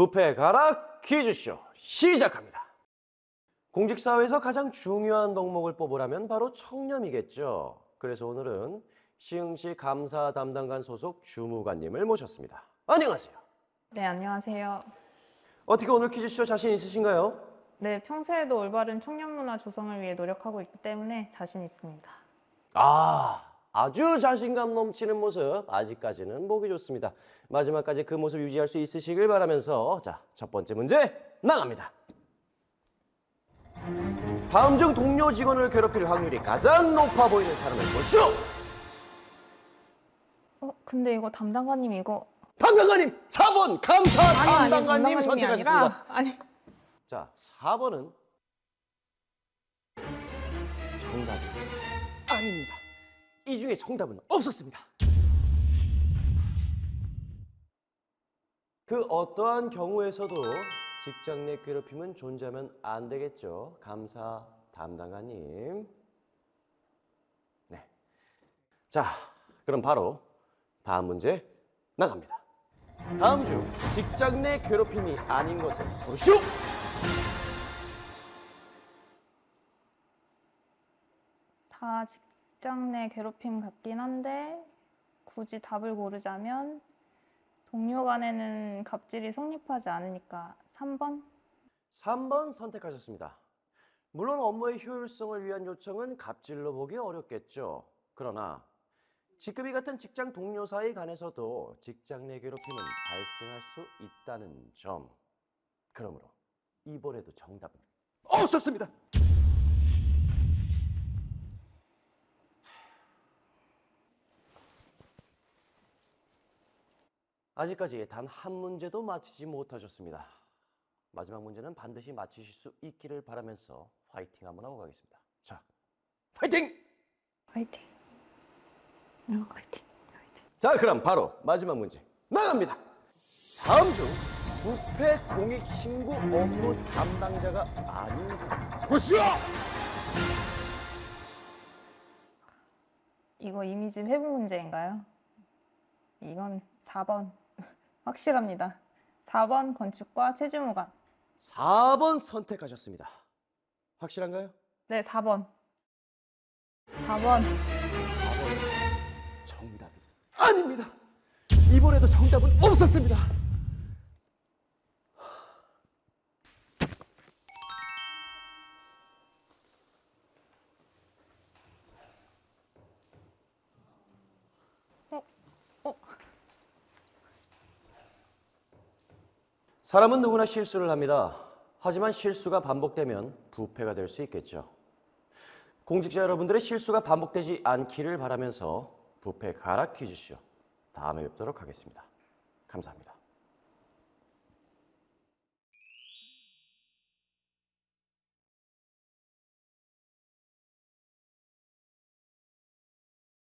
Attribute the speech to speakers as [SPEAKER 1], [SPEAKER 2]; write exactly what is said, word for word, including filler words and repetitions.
[SPEAKER 1] 부패 가락 퀴즈쇼 시작합니다. 공직사회에서 가장 중요한 덕목을 뽑으라면 바로 청렴이겠죠. 그래서 오늘은 시흥시 감사 담당관 소속 주무관님을 모셨습니다. 안녕하세요.
[SPEAKER 2] 네, 안녕하세요.
[SPEAKER 1] 어떻게 오늘 퀴즈쇼 자신 있으신가요?
[SPEAKER 2] 네, 평소에도 올바른 청년문화 조성을 위해 노력하고 있기 때문에 자신 있습니다.
[SPEAKER 1] 아, 아주 자신감 넘치는 모습 아직까지는 보기 좋습니다. 마지막까지 그 모습 유지할 수 있으시길 바라면서 자, 첫 번째 문제 나갑니다. 다음 중 동료 직원을 괴롭힐 확률이 가장 높아 보이는 사람을 보시오.
[SPEAKER 2] 어, 근데 이거 담당관님 이거
[SPEAKER 1] 담당관님 사 번 감사
[SPEAKER 2] 아니, 아니,
[SPEAKER 1] 담당관님
[SPEAKER 2] 담당관님이
[SPEAKER 1] 선택하셨습니다.
[SPEAKER 2] 아니라, 아니,
[SPEAKER 1] 자, 사 번은 정답이 아닙니다. 이 중에 정답은 없었습니다. 그 어떠한 경우에서도 직장 내 괴롭힘은 존재하면 안 되겠죠. 감사 담당관님. 네. 자, 그럼 바로 다음 문제 나갑니다. 다음 중 직장 내 괴롭힘이 아닌 것은 고르시오.
[SPEAKER 2] 다 직장 내 괴롭힘 같긴 한데 굳이 답을 고르자면 동료 간에는 갑질이 성립하지 않으니까 삼 번?
[SPEAKER 1] 삼 번 선택하셨습니다. 물론 업무의 효율성을 위한 요청은 갑질로 보기 어렵겠죠. 그러나 직급이 같은 직장 동료 사이 간에서도 직장 내 괴롭힘은 발생할 수 있다는 점. 그러므로 이번에도 정답은 없었습니다. 아직까지 단 한 문제도 맞히지 못하셨습니다. 마지막 문제는 반드시 맞히실 수 있기를 바라면서 화이팅 한번 하고 가겠습니다. 자, 화이팅!
[SPEAKER 2] 화이팅. 어, 화이팅. 화이팅.
[SPEAKER 1] 자, 그럼 바로 마지막 문제 나갑니다. 다음 중 부패 공익 신고 업무 담당자가 아닌 사람 고시오!
[SPEAKER 2] 이거 이미지 회복 문제인가요? 이건 사 번. 확실합니다. 사 번 건축과 최주무관.
[SPEAKER 1] 사 번 선택하셨습니다. 확실한가요?
[SPEAKER 2] 네, 사 번. 사 번.
[SPEAKER 1] 사 번은 정답이 아닙니다. 이번에도 정답은 없었습니다.
[SPEAKER 2] 어? 어?
[SPEAKER 1] 사람은 누구나 실수를 합니다. 하지만 실수가 반복되면 부패가 될 수 있겠죠. 공직자 여러분들의 실수가 반복되지 않기를 바라면서 부패 가락 퀴즈쇼 다음에 뵙도록 하겠습니다. 감사합니다.